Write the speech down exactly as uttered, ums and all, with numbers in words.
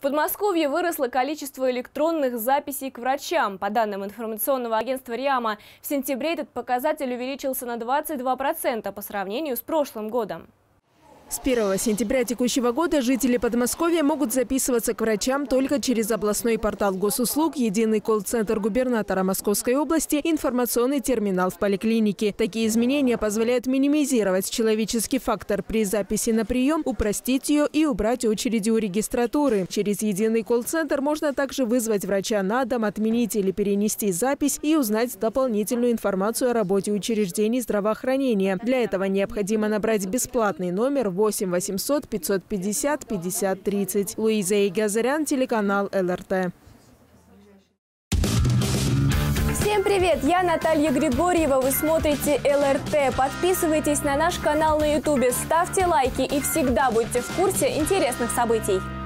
Подмосковье выросло количество электронных записей к врачам. По данным информационного агентства РИАМа, в сентябре этот показатель увеличился на двадцать два процента по сравнению с прошлым годом. С первого сентября текущего года жители Подмосковья могут записываться к врачам только через областной портал госуслуг, единый колл-центр губернатора Московской области, информационный терминал в поликлинике. Такие изменения позволяют минимизировать человеческий фактор при записи на прием, упростить ее и убрать очереди у регистратуры. Через единый колл-центр можно также вызвать врача на дом, отменить или перенести запись и узнать дополнительную информацию о работе учреждений здравоохранения. Для этого необходимо набрать бесплатный номер восемь восемьсот пятьсот пятьдесят пятьдесят тридцать. Луиза Игазарян, телеканал эл эр тэ. Всем привет! Я Наталья Григорьева. Вы смотрите эл эр тэ. Подписывайтесь на наш канал на ютубе, ставьте лайки и всегда будьте в курсе интересных событий.